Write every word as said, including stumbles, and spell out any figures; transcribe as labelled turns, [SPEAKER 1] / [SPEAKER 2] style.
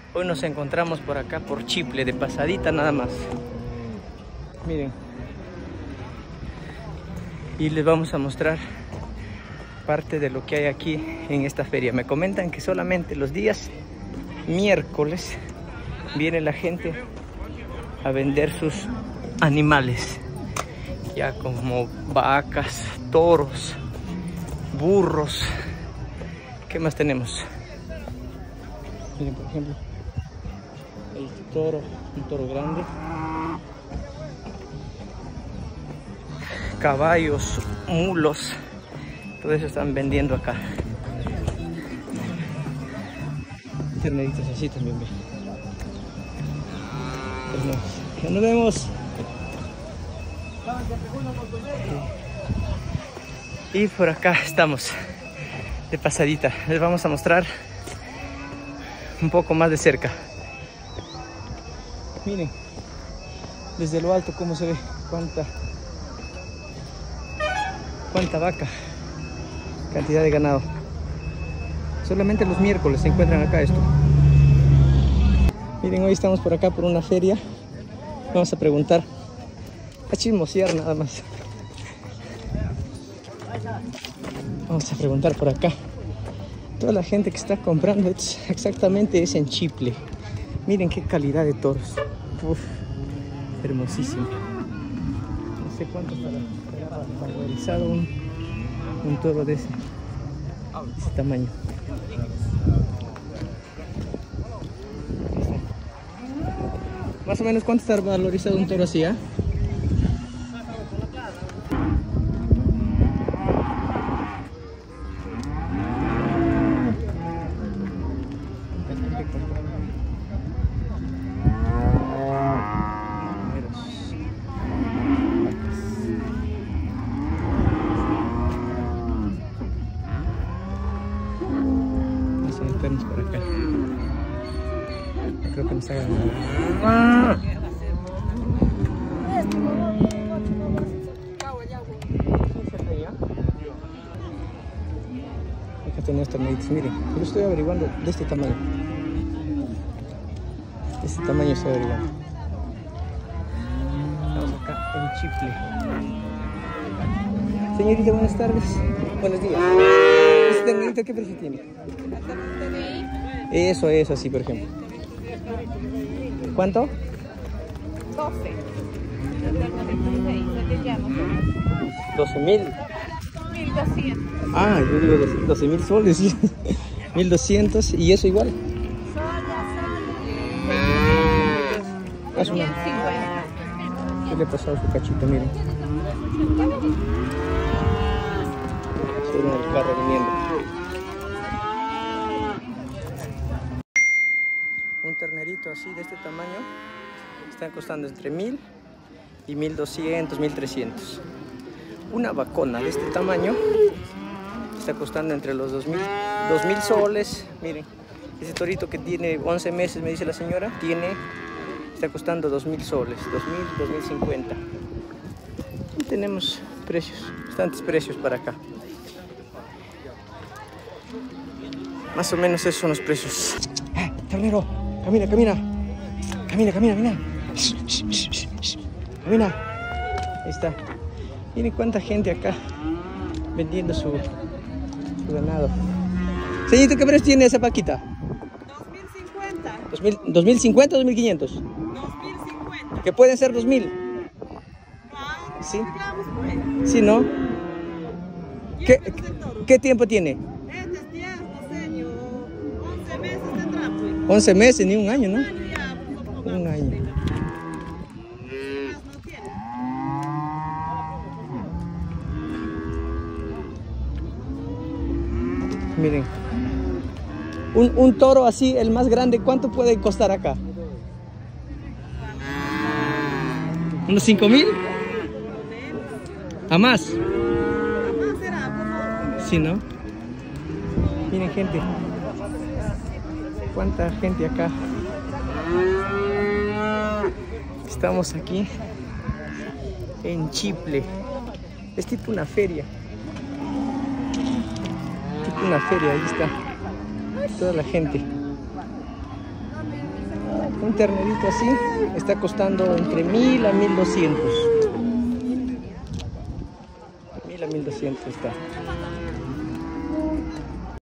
[SPEAKER 1] Hoy nos encontramos por acá, por Chiple, de pasadita nada más. Miren. Y les vamos a mostrar parte de lo que hay aquí en esta feria. Me comentan que solamente los días miércoles viene la gente a vender sus animales. Ya como vacas, toros, burros. ¿Qué más tenemos? Miren, por ejemplo, el toro, un toro grande. Caballos, mulos, todo eso están vendiendo acá. Terneritos así también ven. Pues no, ya nos vemos. Y por acá estamos de pasadita. Les vamos a mostrar un poco más de cerca. Miren desde lo alto cómo se ve cuánta cuánta vaca, cantidad de ganado. Solamente los miércoles se encuentran acá esto. Miren, hoy estamos por acá por una feria. Vamos a preguntar, a chismosear nada más. Vamos a preguntar por acá. Toda la gente que está comprando exactamente es en Chiple. Miren qué calidad de toros. Uf, hermosísimo. No sé cuánto estará valorizado un, un toro de ese, de ese tamaño. Más o menos cuánto estará valorizado un toro así, ¿eh? Por acá. No creo que nos hagan nada. Acá tenemos terneritos, miren, yo estoy averiguando de este tamaño. De este tamaño estoy averiguando. Estamos acá en Chiple. Señorita, buenas tardes. Buenos días. ¿Este ternerito qué precio tiene? Eso, eso, así por ejemplo. ¿Cuánto?
[SPEAKER 2] doce.
[SPEAKER 1] doce mil.
[SPEAKER 2] mil doscientos.
[SPEAKER 1] Ah, yo digo doce mil soles. mil doscientos y eso igual.
[SPEAKER 2] ciento cincuenta.
[SPEAKER 1] ¿Qué le ha pasado a su cachito? Miren. Suena el carro viniendo. Un ternerito así de este tamaño están costando entre mil y mil doscientos, mil trescientos. Una vacona de este tamaño está costando entre los dos mil, dos mil soles. Miren, ese torito que tiene once meses, me dice la señora, tiene, está costando dos mil soles, dos mil, dos mil cincuenta. Y tenemos precios, bastantes precios para acá. Más o menos esos son los precios. ¡Eh, ternero! Camina, camina. Camina, camina, camina. Camina. Ahí está. Miren cuánta gente acá vendiendo su, su ganado. Señorita, ¿qué precio tiene esa paquita?
[SPEAKER 2] dos mil cincuenta.
[SPEAKER 1] ¿dos mil cincuenta o dos mil quinientos?
[SPEAKER 2] dos mil cincuenta.
[SPEAKER 1] Que pueden ser dos mil.
[SPEAKER 2] Claro,
[SPEAKER 1] Sí.
[SPEAKER 2] arreglamos, pues.
[SPEAKER 1] Sí, ¿no?
[SPEAKER 2] ¿Y
[SPEAKER 1] ¿Qué,
[SPEAKER 2] este es el toro?
[SPEAKER 1] ¿Qué tiempo tiene?
[SPEAKER 2] Este es tierno, señor. once meses tendrá, pues.
[SPEAKER 1] once meses, ni un año, ¿no?
[SPEAKER 2] Un año ya, un poco más.
[SPEAKER 1] Un año.
[SPEAKER 2] Más no tiene.
[SPEAKER 1] Miren. Un, un toro así, el más grande, ¿cuánto puede costar acá? ¿Unos cinco mil? ¿A más?
[SPEAKER 2] Más será, por favor.
[SPEAKER 1] Sí, ¿no? Miren, gente. ¿Cuánta gente acá? Estamos aquí en Chiple. Es tipo una feria. Tipo una feria, ahí está toda la gente. Un ternerito así está costando entre mil a mil doscientos. Mil a mil doscientos está.